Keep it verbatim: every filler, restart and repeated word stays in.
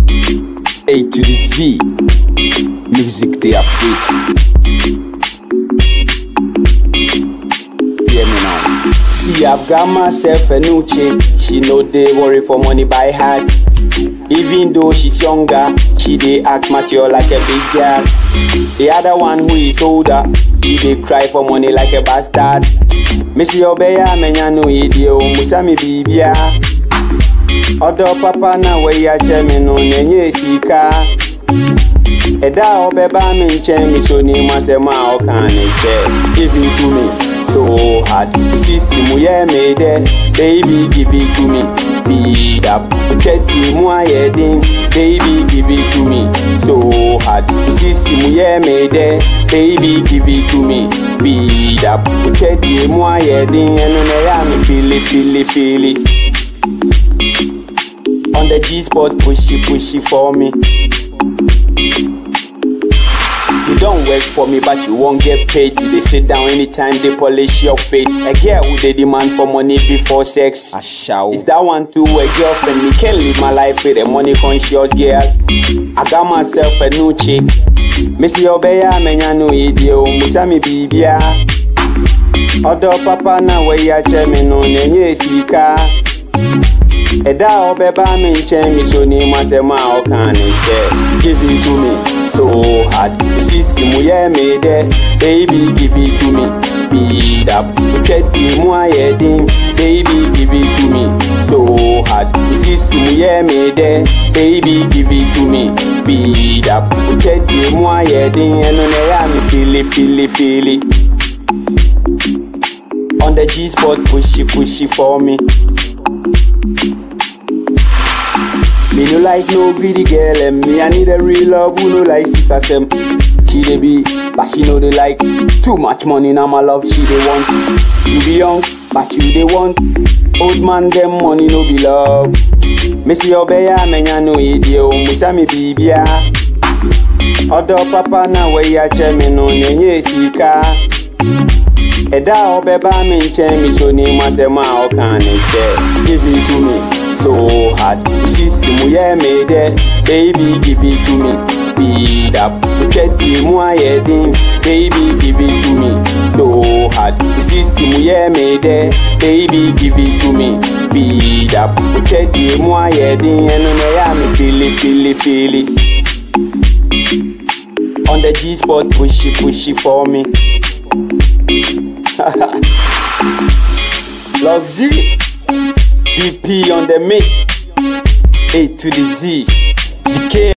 A to the Z, music they Afriyay. Hear me now. See, I've got myself a new chick. She know they worry for money by heart. Even though she's younger, she dey act mature like a big girl. The other one who is older, she dey cry for money like a bastard. Missy Obeya menya no idio, musami bibia. Odo papa na we ya chemi no nenye shika. Eda obeba me nche so ni masema okane say, give it to me so hard. Sisi muye me de, baby give it to me. Speed up, get the more heading, baby give it to me so hard. Sisi muye me de, baby give it to me. Speed up, get the more heading, and then I me feel it, feel it, feel it. On the G spot, pushy, pushy for me. You don't work for me, but you won't get paid. They sit down anytime they polish your face. A girl who they demand for money before sex. I shout. Is that one too a girlfriend? Me can't live my life with a money conscious girl. I got myself a new chick. Missy Obeya menya no idio, musami bibia. Odo papa na we ya chemi no nenye shika. Eda obeba me nche so ni masema okane say, give it to me so hard. Sisi muye me de, baby give it to me. Speed up, get the more heading, baby give it to me so hard. Sisi muye me de, baby give it to me. Speed up, get the more heading, and on ya me feel it, feel it, feel it. On the G spot, pushy, pushy for me. Me no like no greedy girl, and me I need a real love who no like sick as them. She dey be, but she know they like too much money. Now my love she dey want. You be young, but you dey want. Old man them money no be love. Missy Obeya menya no idio, musami bibia. Odo papa na we ya chemi no nenye shika. Eda obeba me nche so ni masema okane say, give it to me so hard. Sisi muye me de, baby give it to me. Speed up, get the more heading, baby give it to me so hard. Sisi muye me de, baby give it to me. Speed up, get the more heading, and on ya me feel it, feel it, feel it. On the G spot, pushy, pushy for me. Loxzy, B P on the mix, A to the Z, Z K.